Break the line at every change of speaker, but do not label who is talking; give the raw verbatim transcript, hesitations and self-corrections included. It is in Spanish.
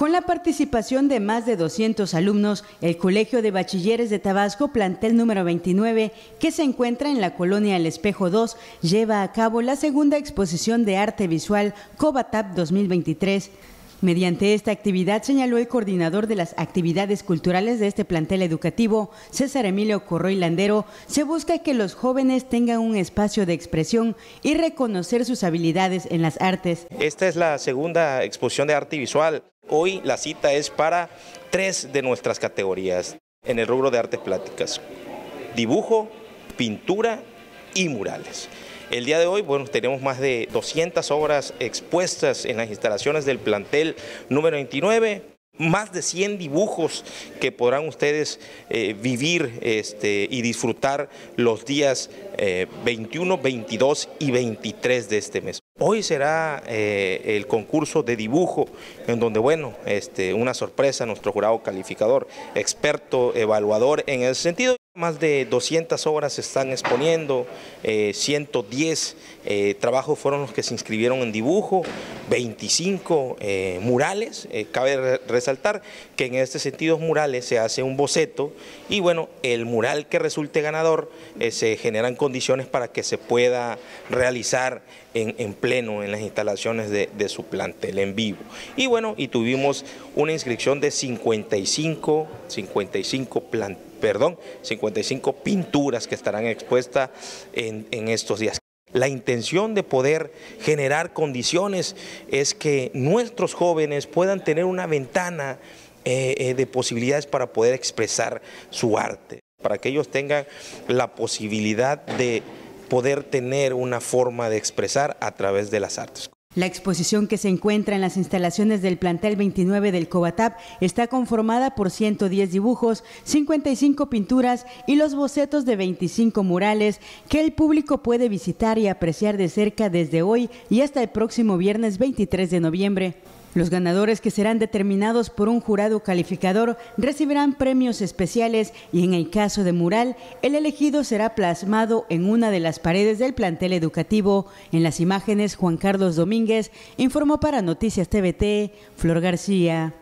Con la participación de más de doscientos alumnos, el Colegio de Bachilleres de Tabasco, plantel número veintinueve, que se encuentra en la colonia El Espejo dos, lleva a cabo la segunda exposición de arte visual Cobatap dos mil veintitrés. Mediante esta actividad, señaló el coordinador de las actividades culturales de este plantel educativo, César Emilio Corroy Landero, se busca que los jóvenes tengan un espacio de expresión y reconocer sus habilidades en las artes.
Esta es la segunda exposición de arte visual. Hoy la cita es para tres de nuestras categorías en el rubro de artes plásticas: dibujo, pintura y murales. El día de hoy, bueno, tenemos más de doscientas obras expuestas en las instalaciones del plantel número veintinueve, más de cien dibujos que podrán ustedes eh, vivir este, y disfrutar los días eh, veintiuno, veintidós y veintitrés de este mes. Hoy será eh, el concurso de dibujo, en donde, bueno, este, una sorpresa, nuestro jurado calificador, experto, evaluador en ese sentido. Más de doscientas obras se están exponiendo, eh, ciento diez eh, trabajos fueron los que se inscribieron en dibujo, veinticinco eh, murales. Eh, cabe resaltar que en este sentido murales se hace un boceto y bueno, el mural que resulte ganador eh, se generan condiciones para que se pueda realizar en, en pleno en las instalaciones de, de su plantel en vivo. Y bueno, y tuvimos una inscripción de cincuenta y cinco, cincuenta y cinco planteles. Perdón, cincuenta y cinco pinturas que estarán expuestas en, en estos días. La intención de poder generar condiciones es que nuestros jóvenes puedan tener una ventana eh, eh, de posibilidades para poder expresar su arte, para que ellos tengan la posibilidad de poder tener una forma de expresar a través de las artes.
La exposición, que se encuentra en las instalaciones del plantel veintinueve del Cobatap, está conformada por ciento diez dibujos, cincuenta y cinco pinturas y los bocetos de veinticinco murales que el público puede visitar y apreciar de cerca desde hoy y hasta el próximo viernes veintitrés de noviembre. Los ganadores, que serán determinados por un jurado calificador, recibirán premios especiales y en el caso de mural, el elegido será plasmado en una de las paredes del plantel educativo. En las imágenes, Juan Carlos Domínguez informó para Noticias T V T, Flor García.